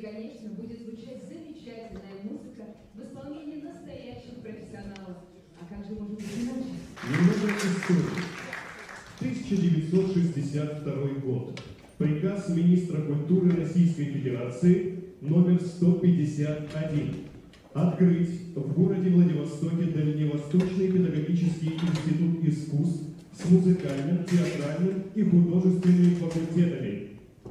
конечно, будет звучать замечательная музыка в исполнении настоящих профессионалов. А как же может быть иначе? Немного истории. 1962 год. Приказ министра культуры Российской Федерации номер 151. Открыть в городе Владивостоке Дальневосточный педагогический институт искусств с музыкальным, театральным и художественными факультетами.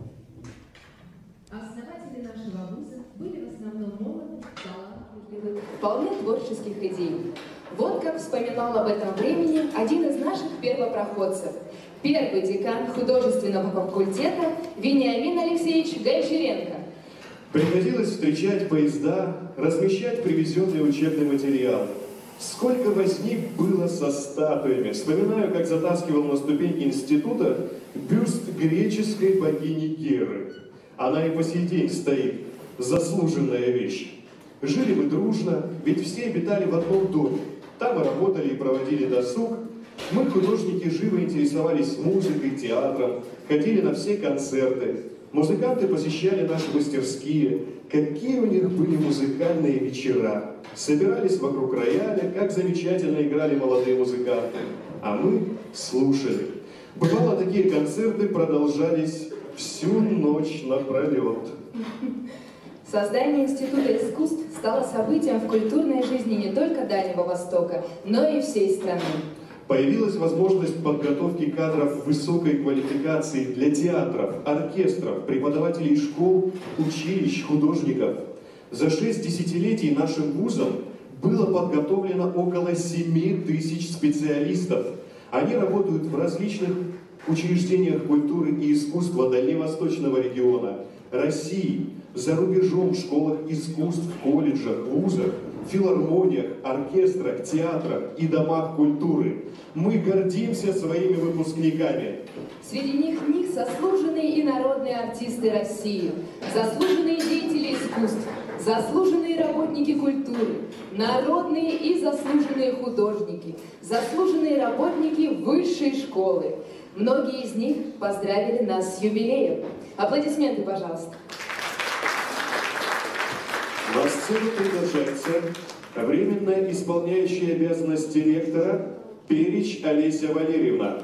Основатели нашего вуза были в основном молоды, талантливых, вполне творческих идей. Вот как вспоминал об этом времени один из наших первопроходцев, первый декан художественного факультета Вениамин Алексеевич Гончаренко. Приходилось встречать поезда, размещать привезенный учебный материал. Сколько возни было со статуями. Вспоминаю, как затаскивал на ступеньки института бюст греческой богини Геры. Она и по сей день стоит. Заслуженная вещь. Жили мы дружно, ведь все обитали в одном доме. Там мы работали и проводили досуг. Мы, художники, живо интересовались музыкой, театром, ходили на все концерты. Музыканты посещали наши мастерские. Какие у них были музыкальные вечера. Собирались вокруг рояля, как замечательно играли молодые музыканты. А мы слушали. Бывало, такие концерты продолжались всю ночь напролет. Создание Института искусств стало событием в культурной жизни не только Дальнего Востока, но и всей страны. Появилась возможность подготовки кадров высокой квалификации для театров, оркестров, преподавателей школ, училищ, художников. За 6 десятилетий нашим вузом было подготовлено около 7000 специалистов. Они работают в различных учреждениях культуры и искусства Дальневосточного региона, России, за рубежом, в школах искусств, колледжах, вузах, филармониях, оркестрах, театрах и домах культуры. Мы гордимся своими выпускниками. Среди них заслуженные и народные артисты России, заслуженные деятели искусств, заслуженные работники культуры, народные и заслуженные художники, заслуженные работники высшей школы. Многие из них поздравили нас с юбилеем. Аплодисменты, пожалуйста. На сцену приглашается временно исполняющая обязанности ректора Перич Олеся Валерьевна.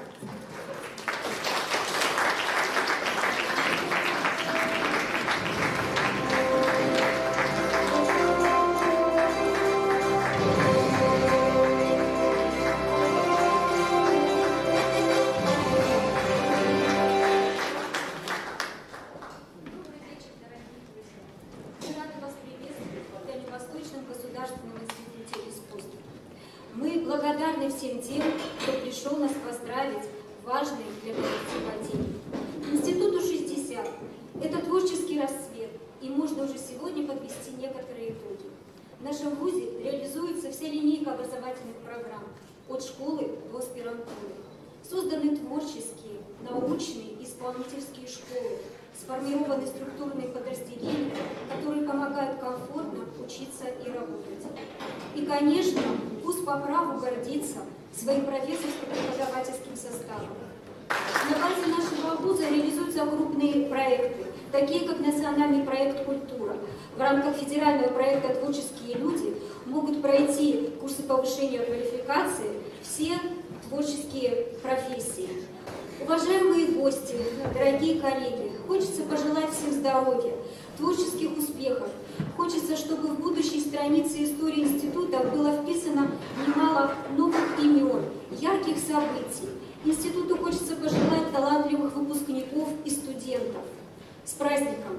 Мы благодарны всем тем, кто пришел нас поздравить в важный для коллектива день. Институту 60 – это творческий рассвет, и можно уже сегодня подвести некоторые итоги. В нашем вузе реализуется вся линейка образовательных программ, от школы до аспирантуры. Созданы творческие, научные и исполнительские школы, сформированы структурные подразделения, которые помогают комфортно учиться и работать. И, конечно, вуз по праву гордится своим профессорско-преподавательским составом. На базе нашего вуза реализуются крупные проекты, такие как национальный проект «Культура». В рамках федерального проекта «Творческие люди» могут пройти курсы повышения квалификации все творческие профессии. Уважаемые гости, дорогие коллеги, хочется пожелать всем здоровья, творческих успехов. Хочется, чтобы в будущей странице истории института было вписано немало новых имен, ярких событий. Институту хочется пожелать талантливых выпускников и студентов. С праздником!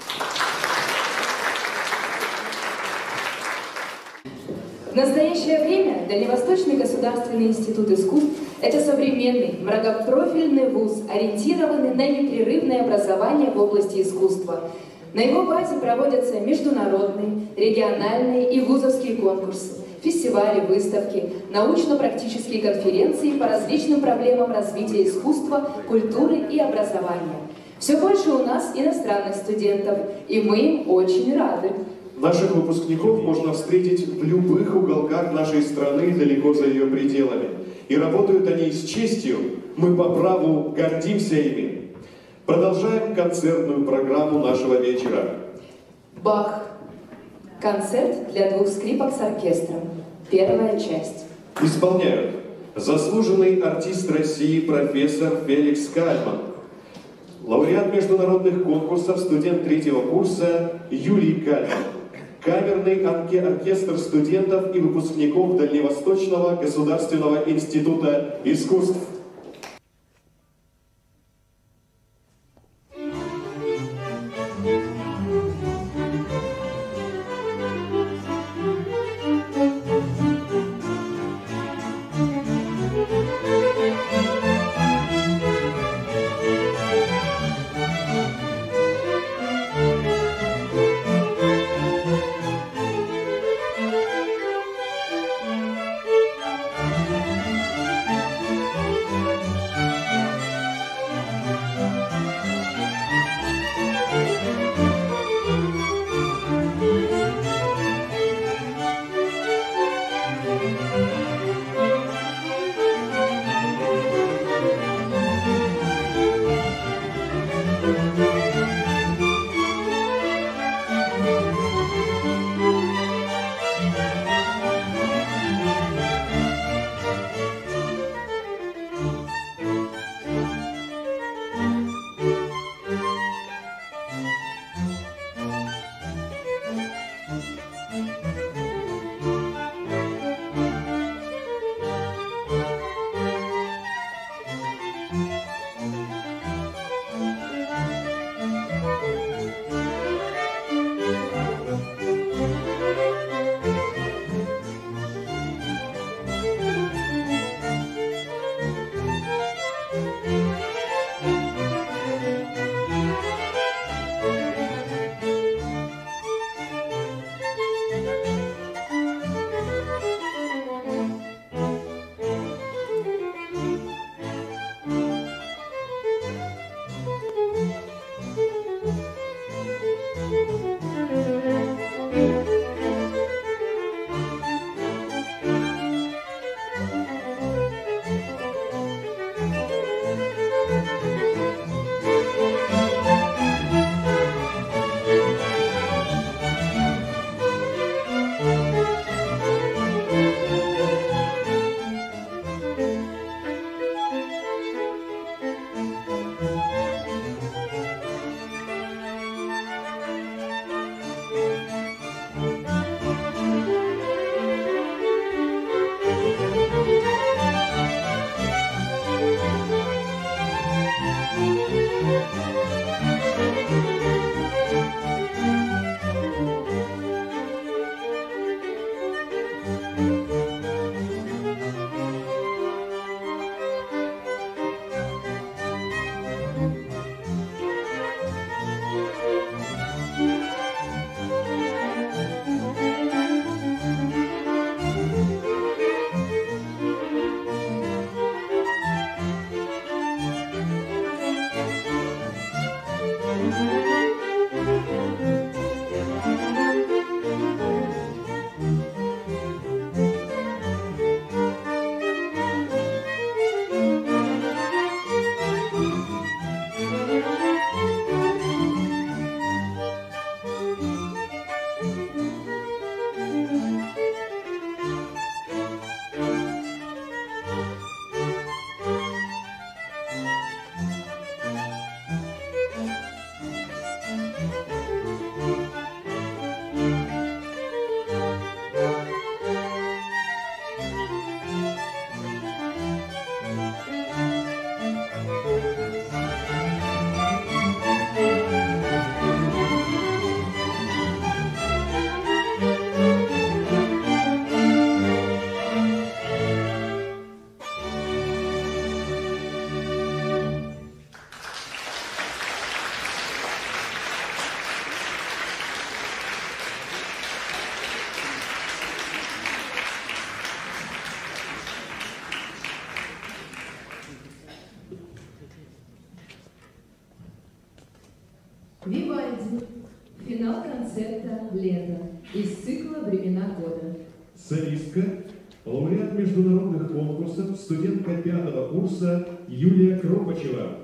В настоящее время Дальневосточный государственный институт искусств – это современный, многопрофильный вуз, ориентированный на непрерывное образование в области искусства. На его базе проводятся международные, региональные и вузовские конкурсы, фестивали, выставки, научно-практические конференции по различным проблемам развития искусства, культуры и образования. Все больше у нас иностранных студентов, и мы им очень рады. Наших выпускников можно встретить в любых уголках нашей страны, далеко за ее пределами. И работают они с честью, мы по праву гордимся ими. Продолжаем концертную программу нашего вечера. Бах. Концерт для 2 скрипок с оркестром. Первая часть. Исполняют заслуженный артист России профессор Феликс Кальман, лауреат международных конкурсов, студент 3-го курса Юлий Кальман, камерный оркестр студентов и выпускников Дальневосточного государственного института искусств. Вивальди. Финал концерта «Лето» из цикла «Времена года». Солистка, лауреат международных конкурсов, студентка 5-го курса Юлия Кропачева.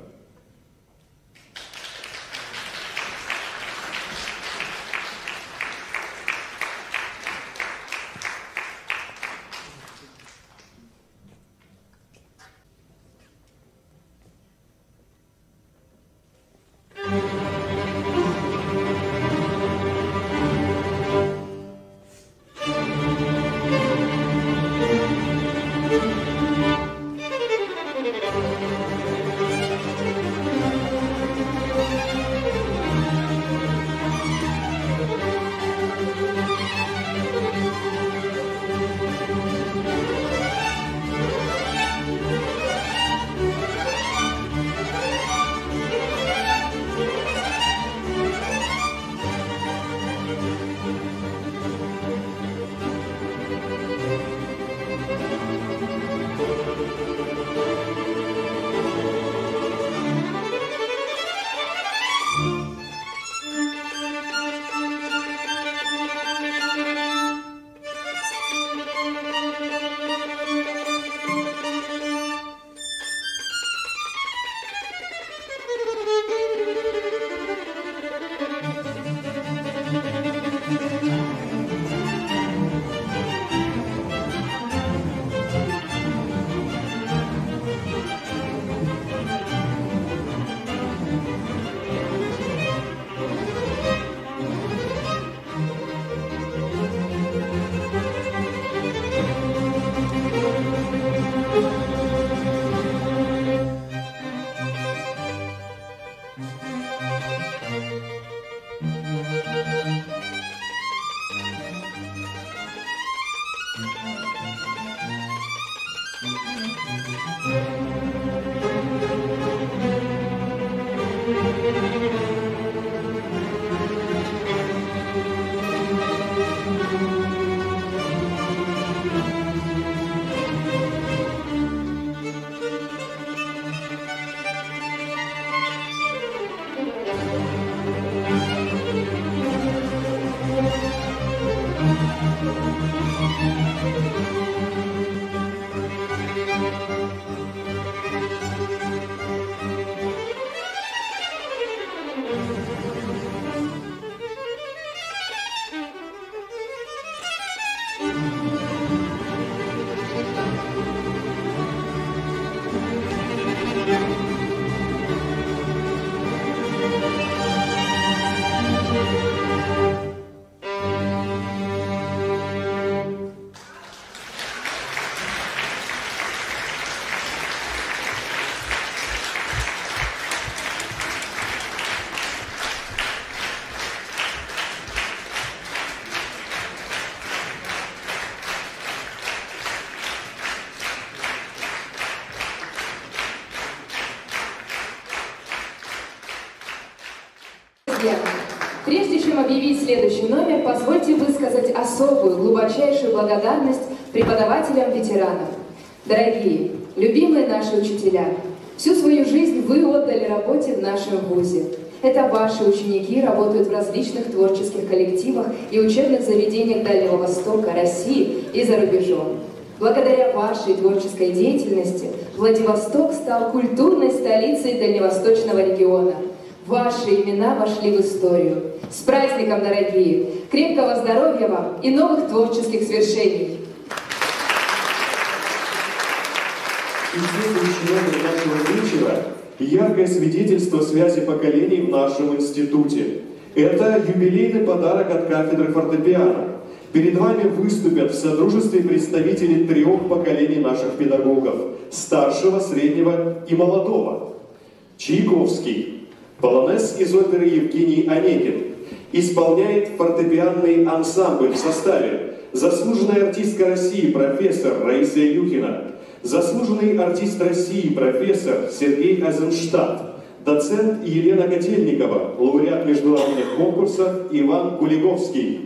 Прежде чем объявить следующий номер, позвольте высказать особую, глубочайшую благодарность преподавателям-ветеранам. Дорогие, любимые наши учителя, всю свою жизнь вы отдали работе в нашем вузе. Это ваши ученики работают в различных творческих коллективах и учебных заведениях Дальнего Востока, России и за рубежом. Благодаря вашей творческой деятельности Владивосток стал культурной столицей Дальневосточного региона. Ваши имена вошли в историю. С праздником, дорогие! Крепкого здоровья вам и новых творческих свершений! И следующий номер нашего вечера – яркое свидетельство связи поколений в нашем институте. Это юбилейный подарок от кафедры фортепиано. Перед вами выступят в содружестве представители 3 поколений наших педагогов – старшего, среднего и молодого. Чайковский. Полонез из оперы Евгений Онегин. Исполняет фортепианный ансамбль в составе заслуженная артистка России профессор Раиса Илюхина, заслуженный артист России профессор Сергей Айзенштадт, доцент Елена Котельникова, лауреат международных конкурсов Иван Куликовский.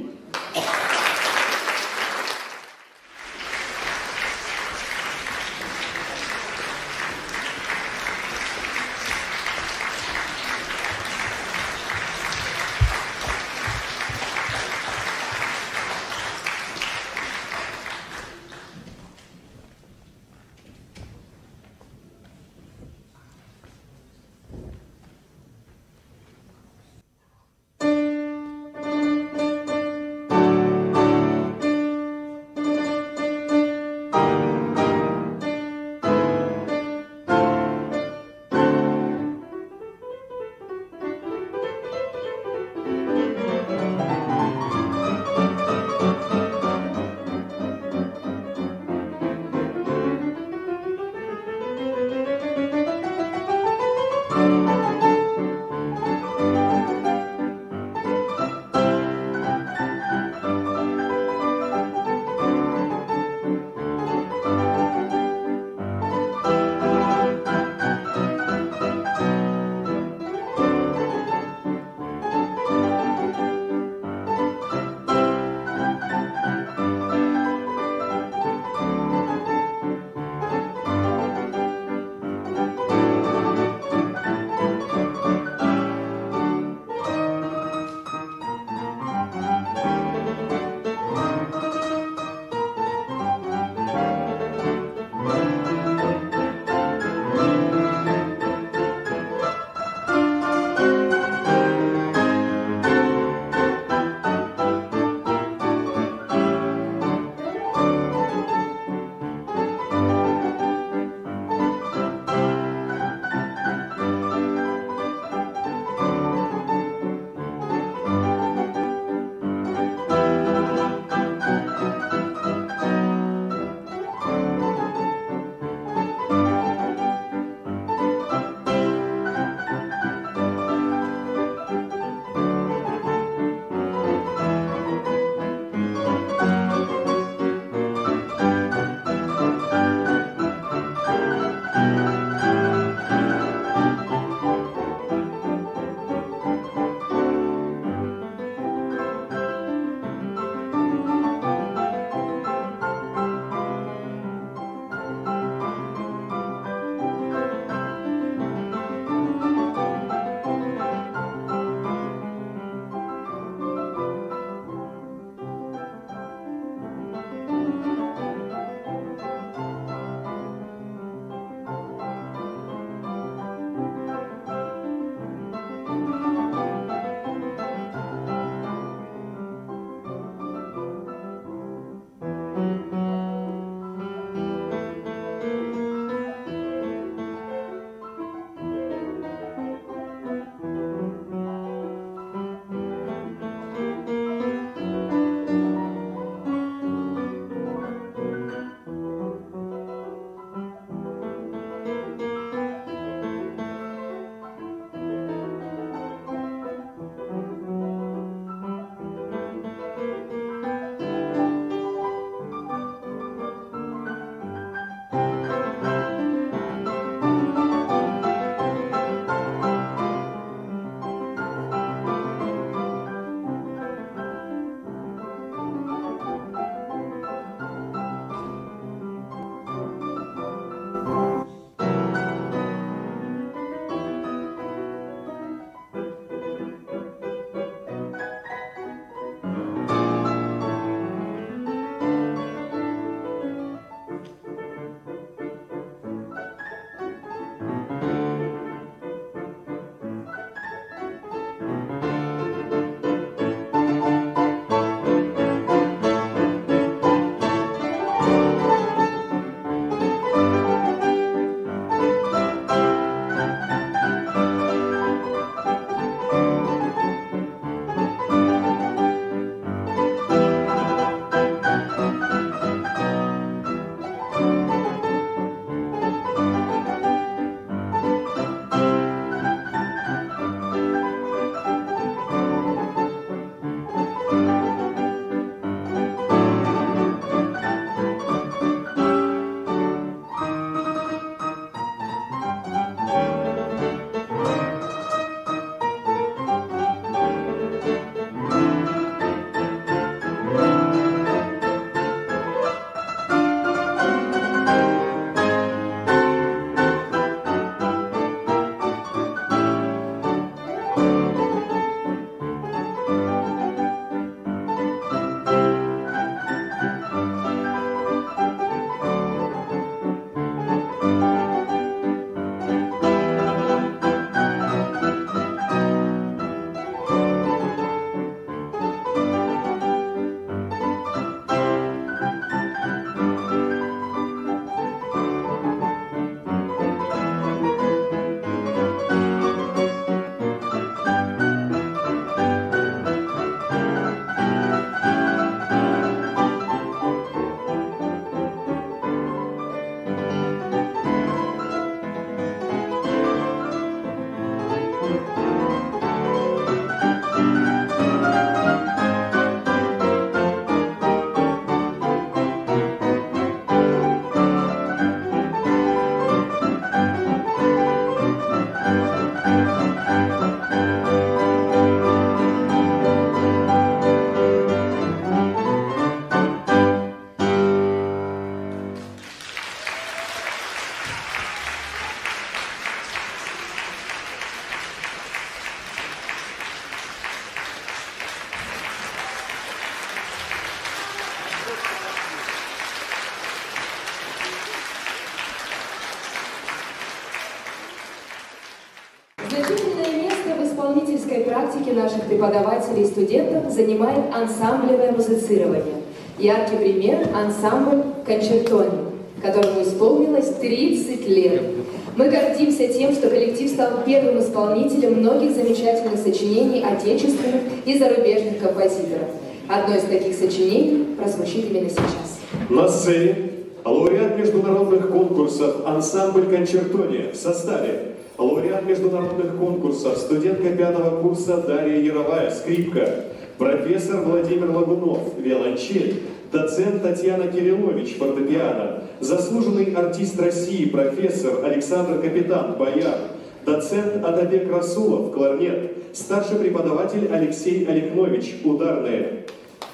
наших преподавателей и студентов занимает ансамблевое музицирование. Яркий пример – ансамбль «Кончертони», которому исполнилось 30 лет. Мы гордимся тем, что коллектив стал первым исполнителем многих замечательных сочинений отечественных и зарубежных композиторов. Одно из таких сочинений прозвучит именно сейчас. На сцене лауреат международных конкурсов ансамбль «Кончертони» в составе лауреат международных конкурсов, студентка 5-го курса Дарья Яровая, скрипка, профессор Владимир Лагунов, виолончель, доцент Татьяна Кириллович, фортепиано, заслуженный артист России, профессор Александр Капитан, баян, доцент Адабек Расулов, кларнет, старший преподаватель Алексей Олехнович, ударные.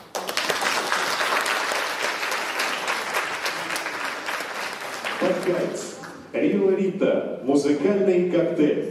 Подкайц, Рио Рита, музыкальный коктейль.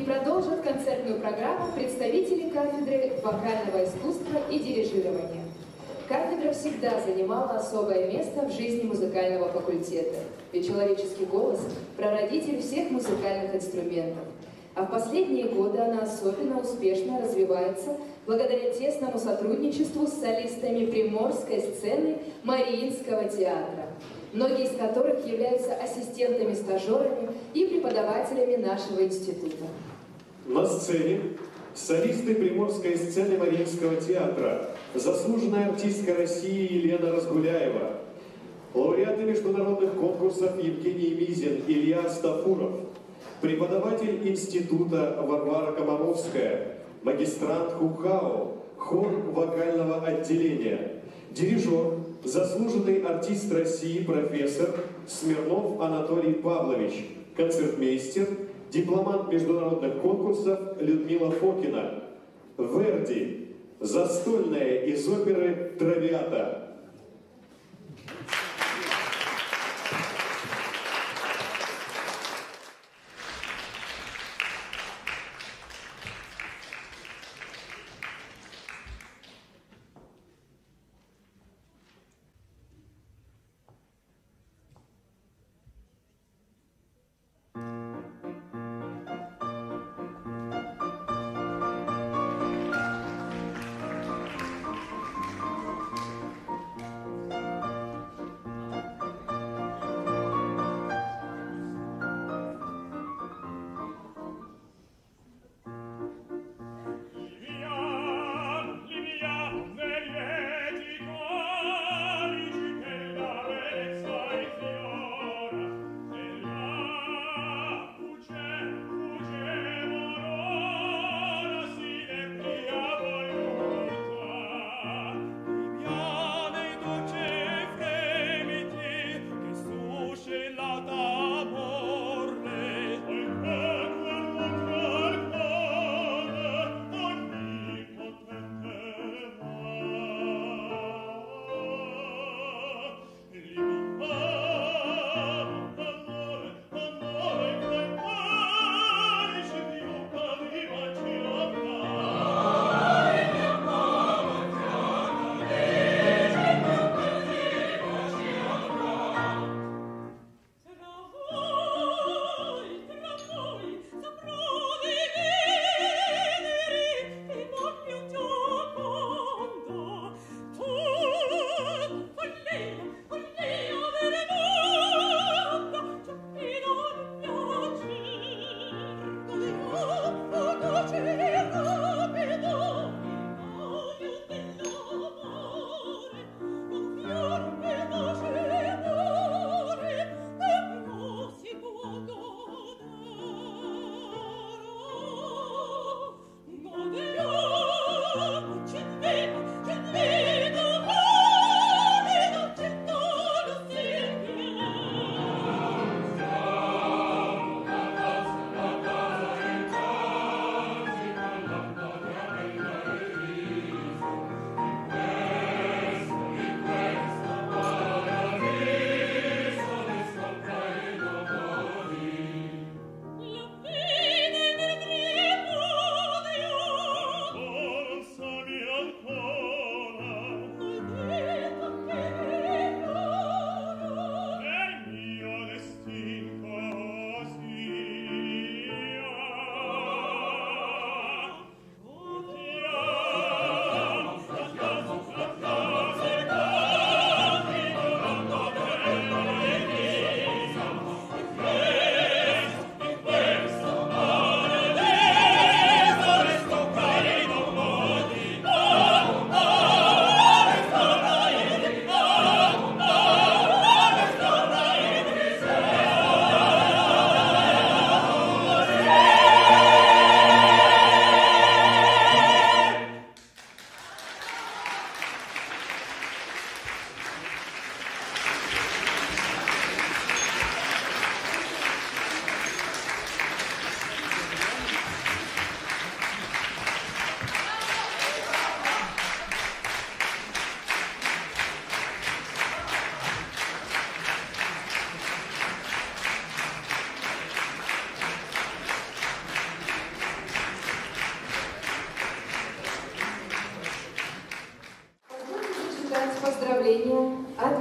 продолжат концертную программу представители кафедры вокального искусства и дирижирования. Кафедра всегда занимала особое место в жизни музыкального факультета, ведь человеческий голос – прародитель всех музыкальных инструментов. А в последние годы она особенно успешно развивается благодаря тесному сотрудничеству с солистами приморской сцены Мариинского театра, многие из которых являются ассистентами-стажерами и преподавателями нашего института. На сцене солисты приморской сцены Мариинского театра, заслуженная артистка России Елена Разгуляева, лауреаты международных конкурсов Евгений Мизин, Илья Стафуров, преподаватель института Варвара Комаровская, магистрант ХУХАО, хор вокального отделения, дирижер, заслуженный артист России профессор Смирнов Анатолий Павлович, концертмейстер, дипломант международных конкурсов Людмила Фокина, Верди, застольная из оперы «Травиата».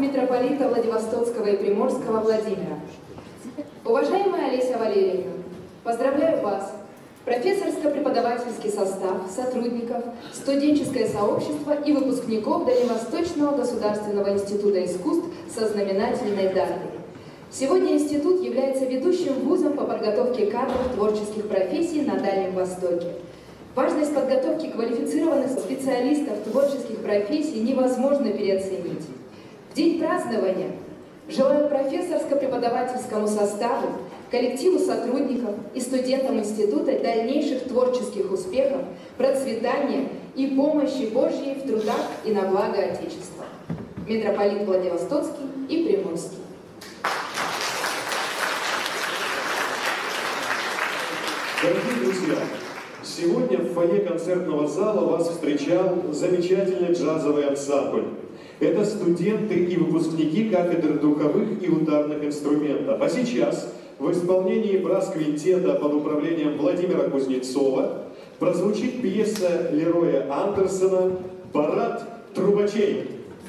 митрополита Владивостокского и Приморского Владимира. Уважаемая Олеся Валерьевна, поздравляю вас, профессорско-преподавательский состав, сотрудников, студенческое сообщество и выпускников Дальневосточного государственного института искусств со знаменательной датой. Сегодня институт является ведущим вузом по подготовке кадров творческих профессий на Дальнем Востоке. Важность подготовки квалифицированных специалистов творческих профессий невозможно переоценить. В день празднования желаю профессорско-преподавательскому составу, коллективу сотрудников и студентам института дальнейших творческих успехов, процветания и помощи Божьей в трудах и на благо Отечества. Митрополит Владивостокский и Приморский. Дорогие друзья, сегодня в фойе концертного зала вас встречал замечательный джазовый ансамбль. Это студенты и выпускники кафедры духовых и ударных инструментов. А сейчас в исполнении брас-квинтета под управлением Владимира Кузнецова прозвучит пьеса Лероя Андерсона «Парад трубачей».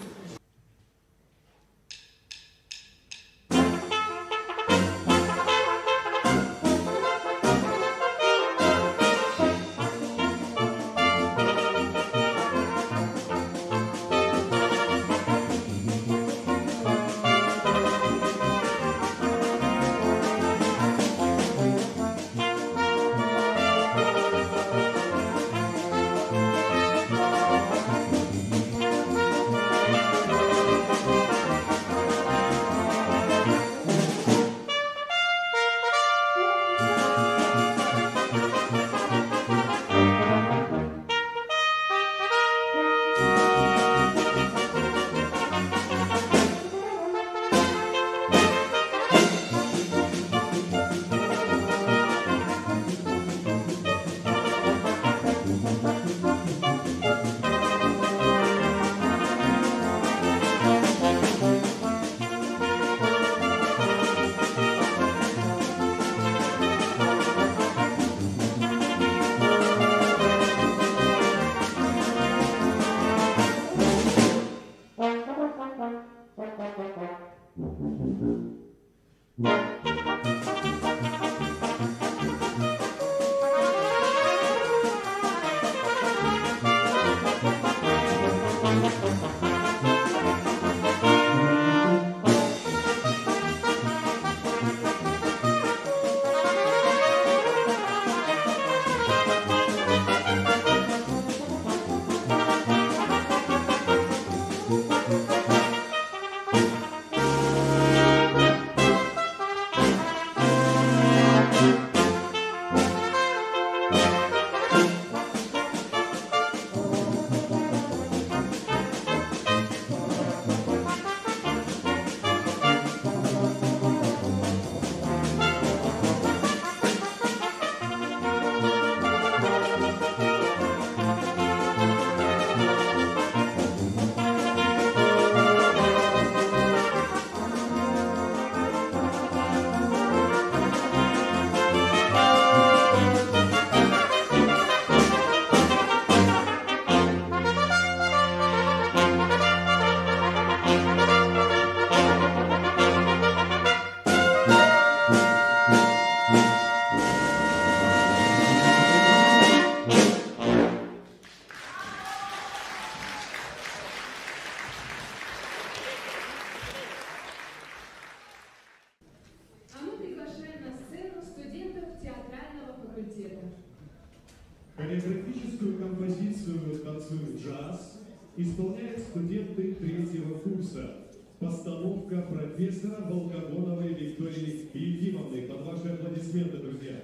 Хореографическую композицию «Танцует джаз» исполняют студенты третьего курса. Постановка профессора Волкогоновой Виктории Ефимовны. Под ваши аплодисменты, друзья.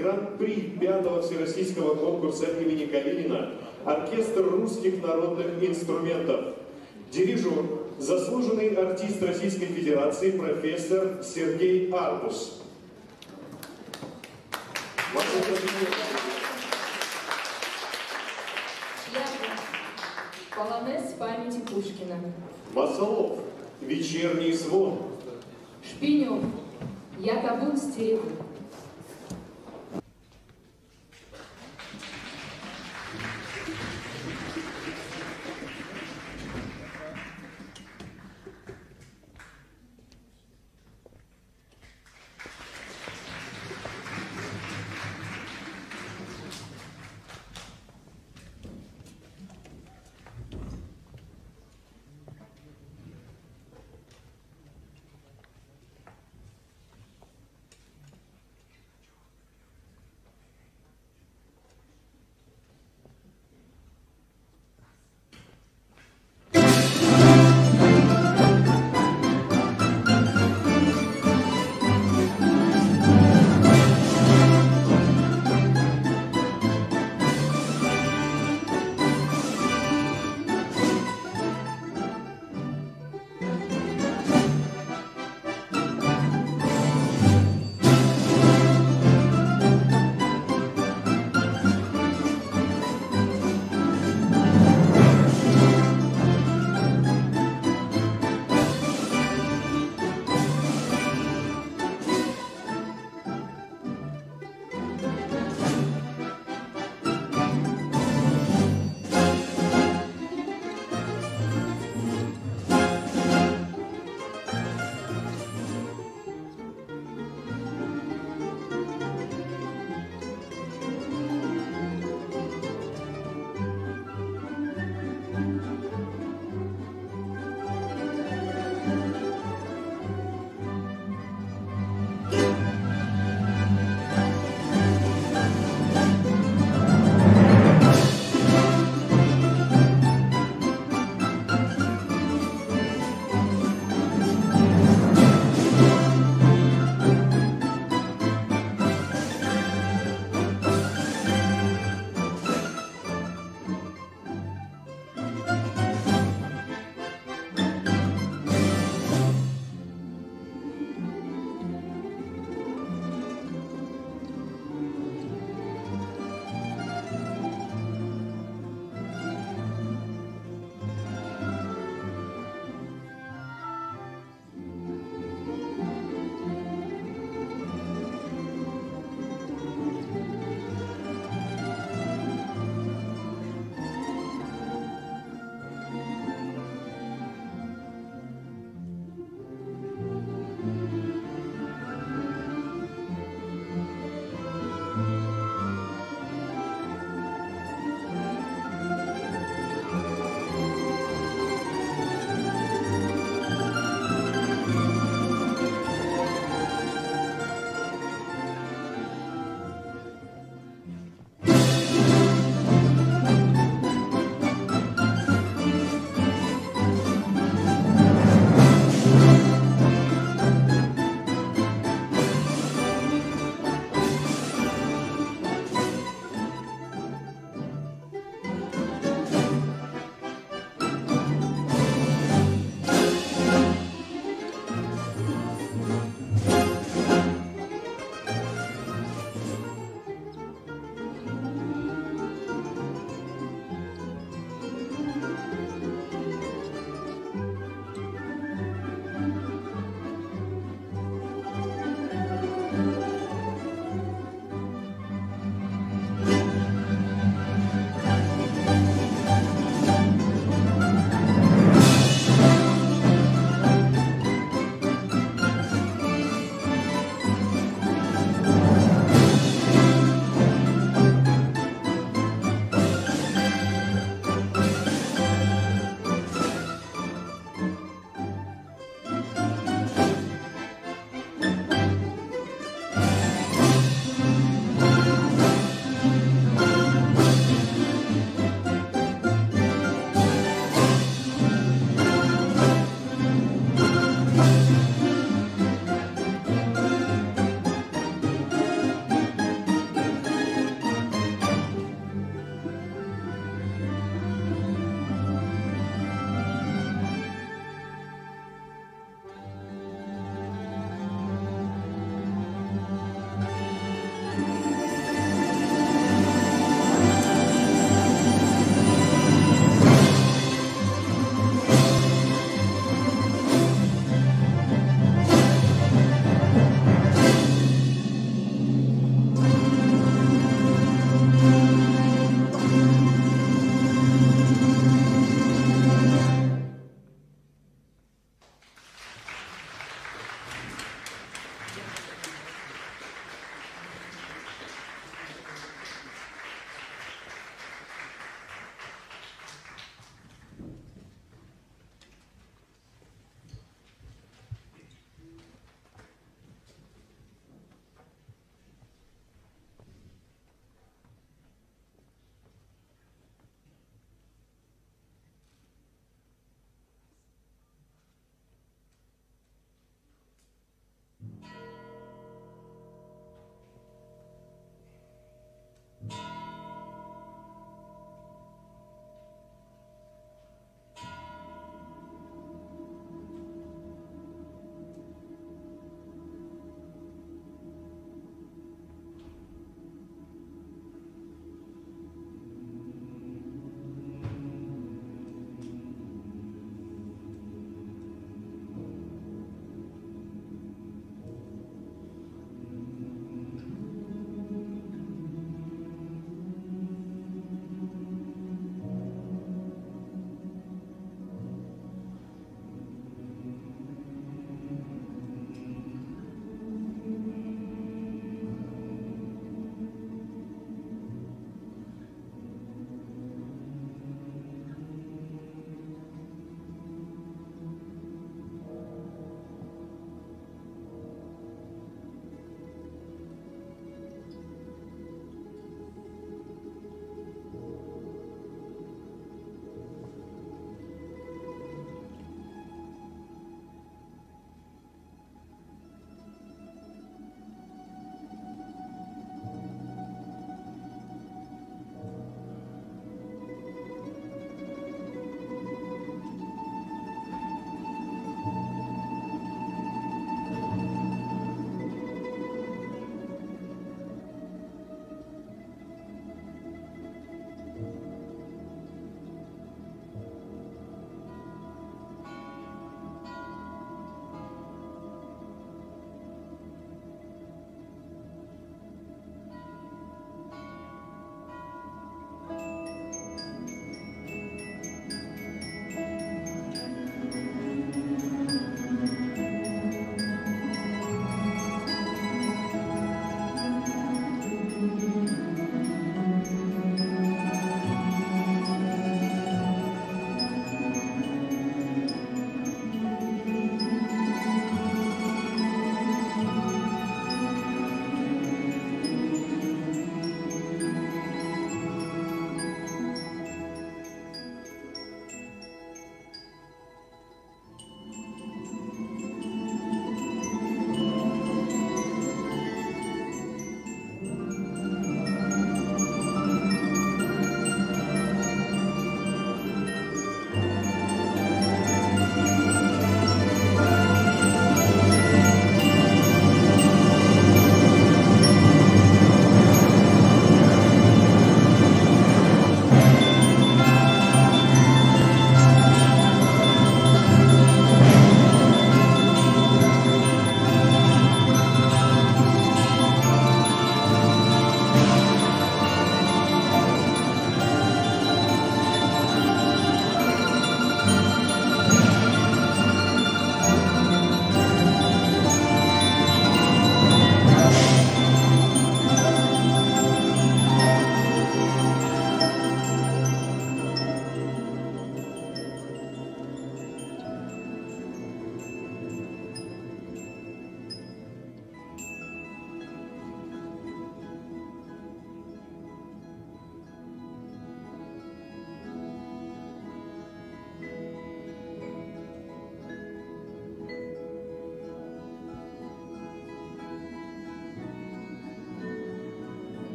гран-при 5-го всероссийского конкурса имени Калинина оркестр русских народных инструментов. Дирижер, заслуженный артист Российской Федерации профессор Сергей Арбус. Полонез памяти Пушкина. Масолов. Вечерний звон. Шпинев. Я табун стерегу.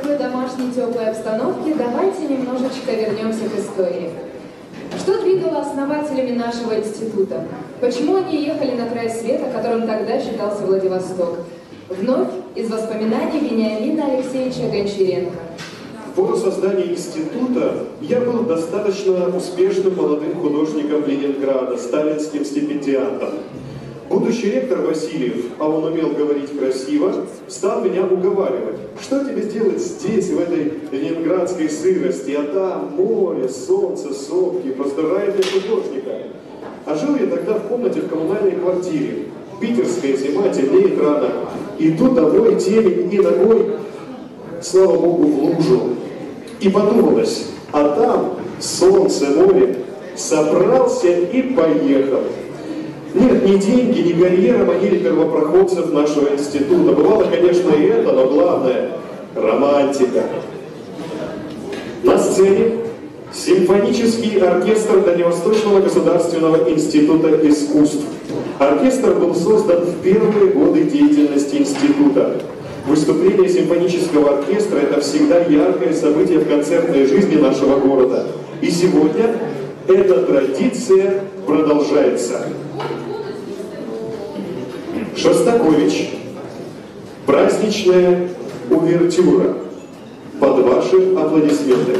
такой домашней теплой обстановке, давайте немножечко вернемся к истории. Что двигало основателями нашего института? Почему они ехали на край света, которым тогда считался Владивосток? Вновь из воспоминаний Вениамина Алексеевича Гончаренко. В пору создания института я был достаточно успешным молодым художником Ленинграда, сталинским стипендиатом. Будущий ректор Васильев, а он умел говорить красиво, стал меня уговаривать. Что тебе делать здесь, в этой ленинградской сырости, а там море, солнце, сопки, просто рай для художника. А жил я тогда в комнате в коммунальной квартире. Питерская зима, темнеет рано. Иду домой, темень и ногой, слава богу, в лужу. И подумалось, а там солнце, море, собрался и поехал. Нет, ни деньги, ни карьера манили первопроходцев нашего института. Бывало, конечно, и это, но главное – романтика. На сцене симфонический оркестр Дальневосточного государственного института искусств. Оркестр был создан в первые годы деятельности института. Выступление симфонического оркестра – это всегда яркое событие в концертной жизни нашего города. И сегодня эта традиция продолжается. Шостакович. Праздничная увертюра. Под ваши аплодисменты.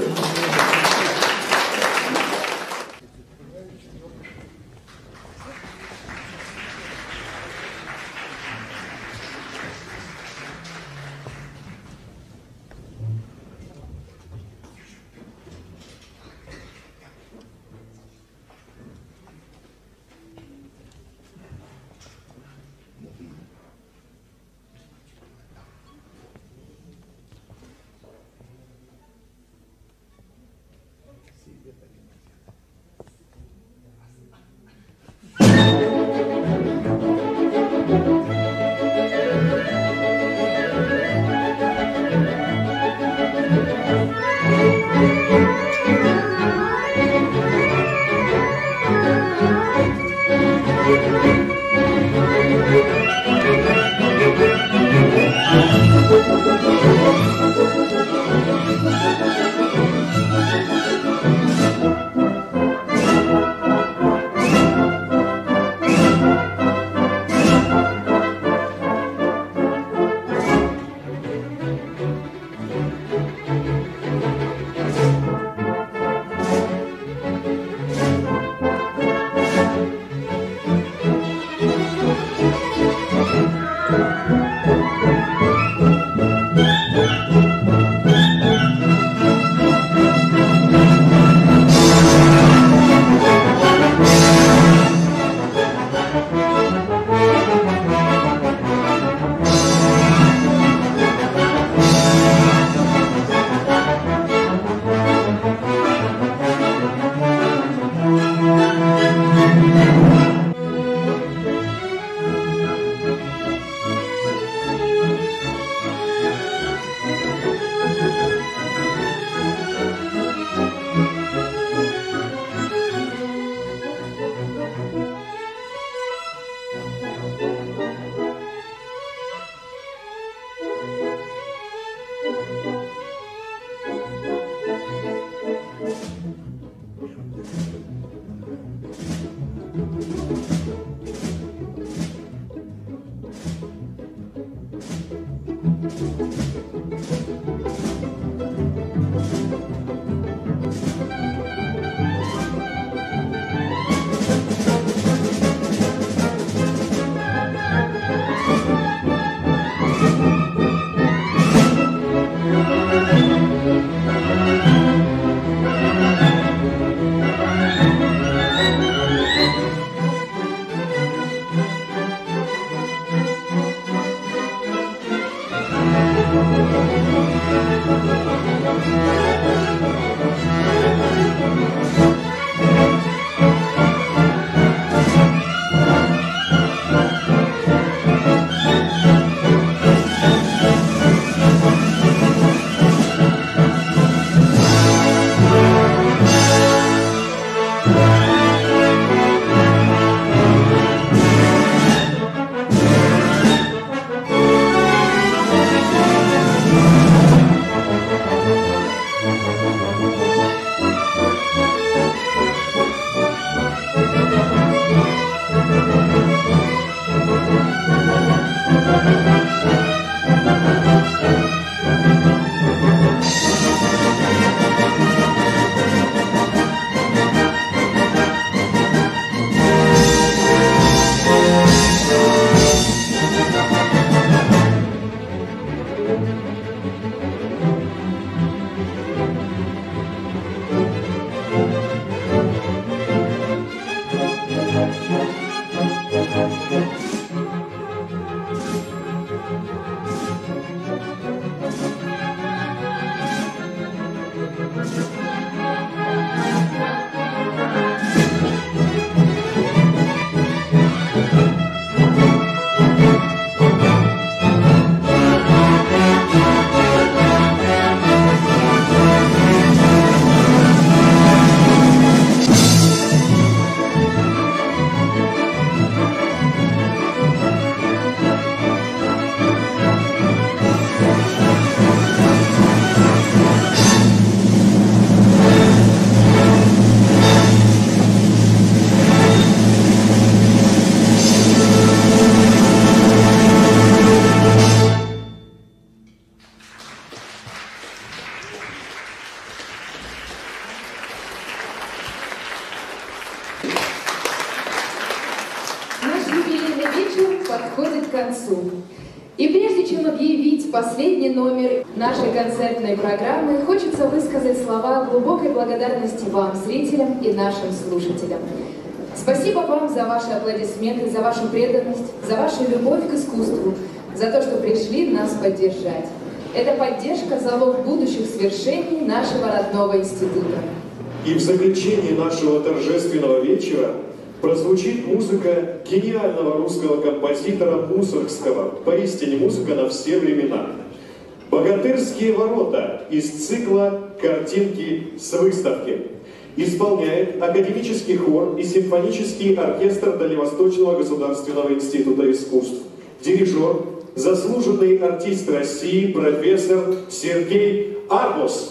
подходит к концу. И прежде чем объявить последний номер нашей концертной программы, хочется высказать слова глубокой благодарности вам, зрителям и нашим слушателям. Спасибо вам за ваши аплодисменты, за вашу преданность, за вашу любовь к искусству, за то, что пришли нас поддержать. Эта поддержка – залог будущих свершений нашего родного института. И в заключении нашего торжественного вечера прозвучит музыка гениального русского композитора Мусоргского, поистине музыка на все времена. «Богатырские ворота» из цикла «Картинки с выставки» исполняет академический хор и симфонический оркестр Дальневосточного государственного института искусств. Дирижер, заслуженный артист России, профессор Сергей Арбус.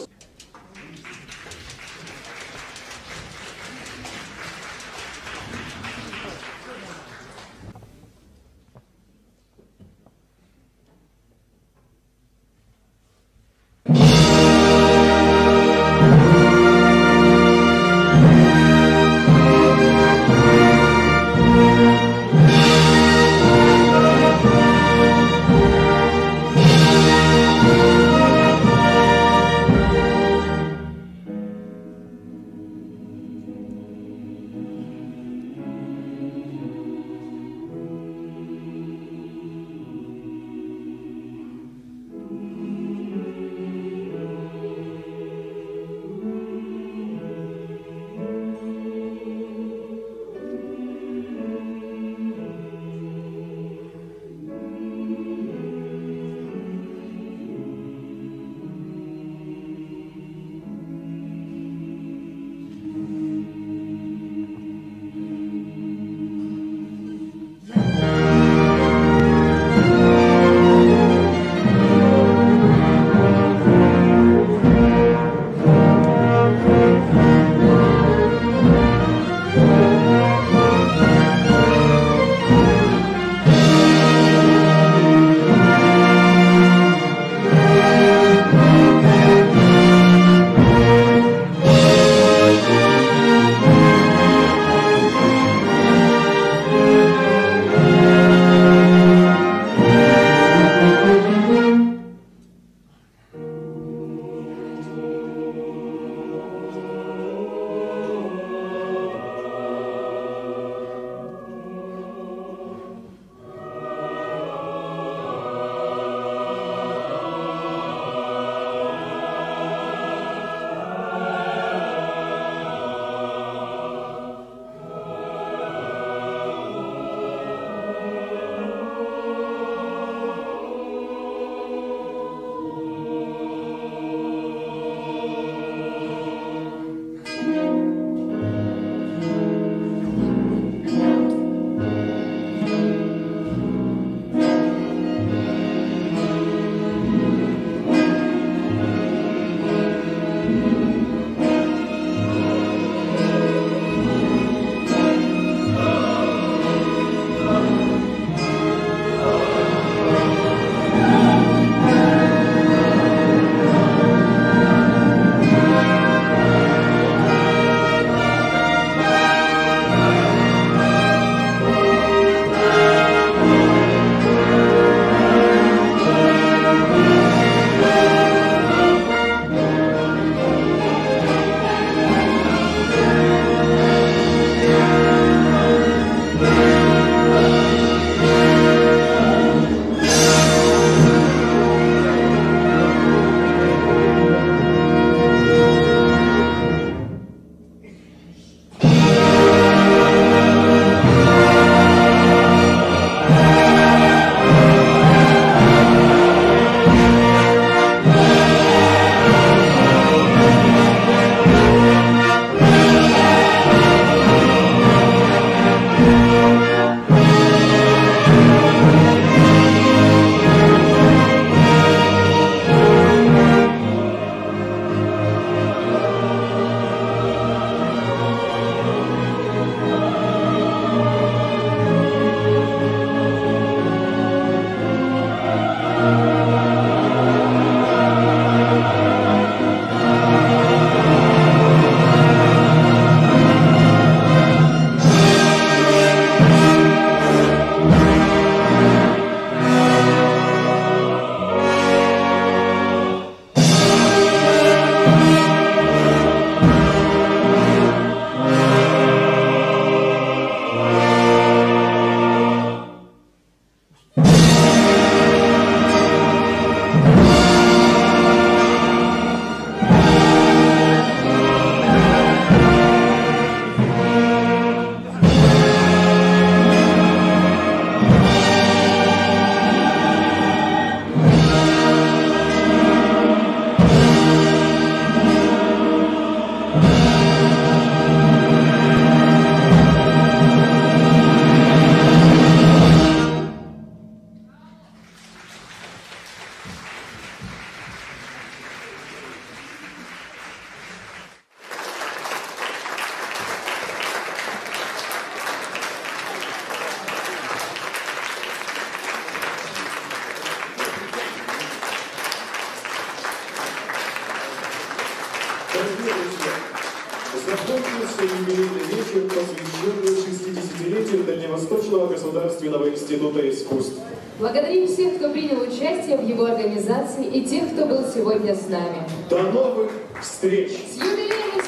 юбилейный вечер, посвященный 60-летию Дальневосточного государственного института искусств. Благодарим всех, кто принял участие в его организации, и тех, кто был сегодня с нами. До новых встреч! С юбилеем